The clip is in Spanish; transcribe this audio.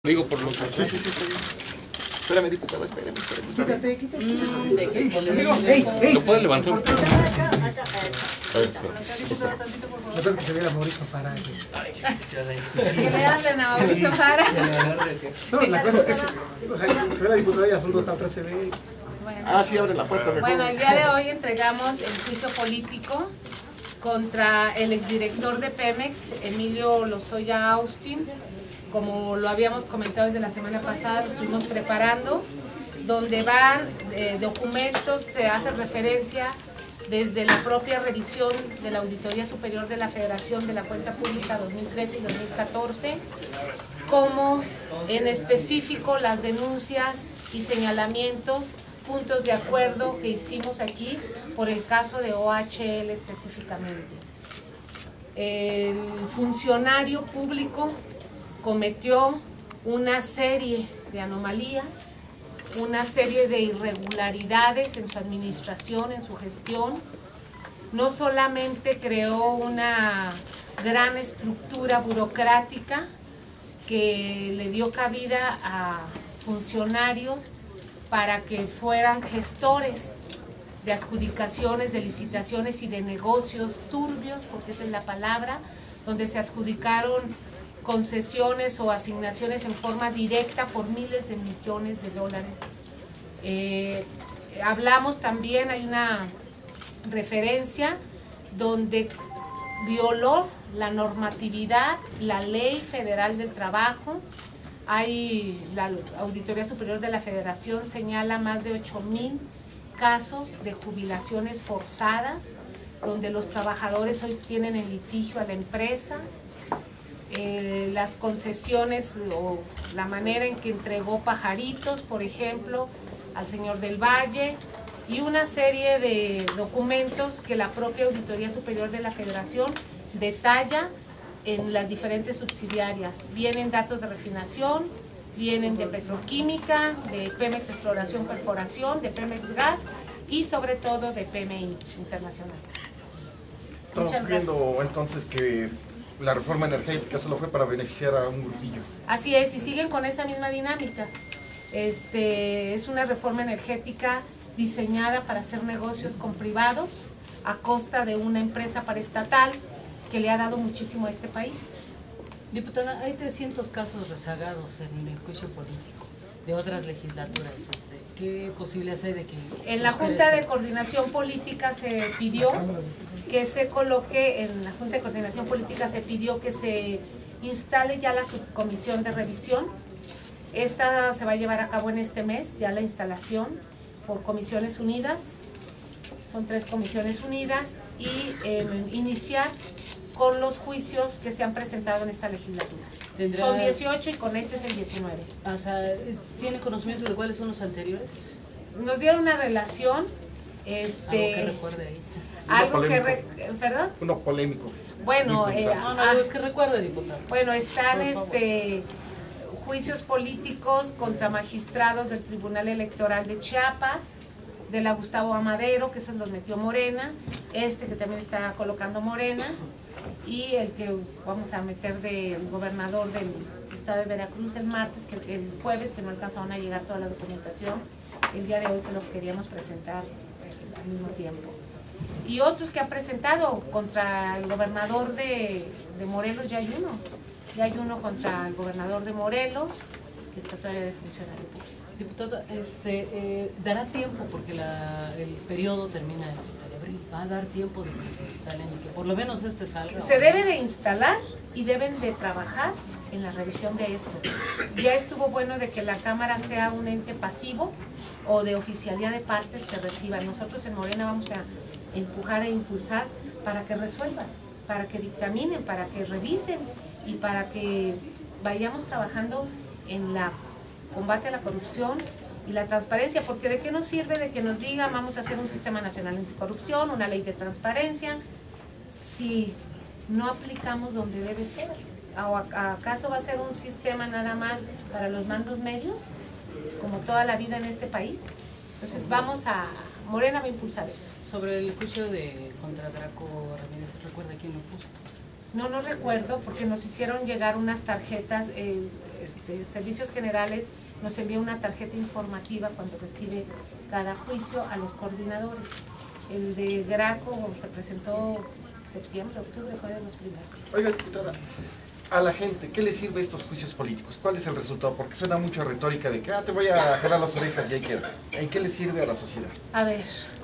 Digo por lo que... Sí, está bien. Espérame, diputada, espérame. Quítate. ¿Lo puedes levantar un poco? Acá. Lo que se ve a Mauricio Fara. Que le hablen a Mauricio Fara. No, la cosa es que se ve la diputada y asunto hasta atrás se ve. Ah, sí, abre la puerta mejor. Bueno, el día de hoy entregamos el juicio político contra el exdirector de Pemex, Emilio Lozoya Austin. Como lo habíamos comentado desde la semana pasada, lo estuvimos preparando, donde van documentos, se hace referencia desde la propia revisión de la Auditoría Superior de la Federación de la Cuenta Pública 2013 y 2014, como en específico las denuncias y señalamientos, puntos de acuerdo que hicimos aquí por el caso de OHL específicamente. El funcionario público cometió una serie de anomalías, una serie de irregularidades en su administración, en su gestión. No solamente creó una gran estructura burocrática que le dio cabida a funcionarios para que fueran gestores de adjudicaciones, de licitaciones y de negocios turbios, porque esa es la palabra, donde se adjudicaron concesiones o asignaciones en forma directa por miles de millones de dólares. Hablamos también, hay una referencia donde violó la normatividad, la Ley Federal del Trabajo. La Auditoría Superior de la Federación señala más de 8,000 casos de jubilaciones forzadas, donde los trabajadores hoy tienen en litigio a la empresa. Las concesiones o la manera en que entregó pajaritos, por ejemplo, al señor del Valle, y una serie de documentos que la propia Auditoría Superior de la Federación detalla en las diferentes subsidiarias. Vienen datos de refinación, vienen de petroquímica, de Pemex Exploración Perforación, de Pemex Gas y sobre todo de PMI Internacional. Estamos viendo entonces que la reforma energética solo fue para beneficiar a un grupillo. Así es, y siguen con esa misma dinámica. Es una reforma energética diseñada para hacer negocios con privados a costa de una empresa paraestatal que le ha dado muchísimo a este país. Diputada, hay 300 casos rezagados en el juicio político de otras legislaturas. ¿Qué posibilidades hay de que...? En la Junta de Coordinación Política se pidió que se coloque, en la Junta de Coordinación Política se pidió que se instale ya la subcomisión de revisión. Esta se va a llevar a cabo en este mes, ya la instalación por comisiones unidas, son 3 comisiones unidas, y iniciar con los juicios que se han presentado en esta legislatura. Son 18 y con este es el 19. O sea, ¿tiene conocimiento de cuáles son los anteriores? Nos dieron una relación. Algo que recuerde ahí. Algo que ¿perdón? Uno polémico. Bueno, no, es que recuerde, diputada. Bueno, están juicios políticos contra magistrados del Tribunal Electoral de Chiapas, de la Gustavo Amadero, que eso los metió Morena, que también está colocando Morena, y el que vamos a meter del gobernador del estado de Veracruz el martes, el jueves, que no alcanzaron a llegar toda la documentación, el día de hoy que lo queríamos presentar al mismo tiempo. Y otros que han presentado contra el gobernador de Morelos, ya hay uno contra el gobernador de Morelos, que está todavía de funcionario público. Diputada, dará tiempo, porque el periodo termina el 30 de abril, va a dar tiempo de que se instalen y que por lo menos salga. Se debe de instalar y deben de trabajar en la revisión de esto. Ya estuvo bueno de que la Cámara sea un ente pasivo o de oficialía de partes que reciban. Nosotros en Morena vamos a empujar e impulsar para que resuelvan, para que dictaminen, para que revisen y para que vayamos trabajando en la combate a la corrupción y la transparencia, porque ¿de qué nos sirve de que nos digan vamos a hacer un sistema nacional anticorrupción, una ley de transparencia, si no aplicamos donde debe ser? ¿O acaso va a ser un sistema nada más para los mandos medios, como toda la vida en este país? Entonces Morena va a impulsar esto. Sobre el juicio contra Draco Ramírez, ¿recuerda quién lo puso? No recuerdo porque nos hicieron llegar unas tarjetas, Servicios Generales nos envía una tarjeta informativa cuando recibe cada juicio a los coordinadores. El de Graco se presentó septiembre, octubre, fue de los primeros. Oiga, diputada, a la gente, ¿qué le sirve estos juicios políticos? ¿Cuál es el resultado? Porque suena mucho a retórica de que te voy a jalar las orejas y ahí queda. ¿En qué le sirve a la sociedad? A ver,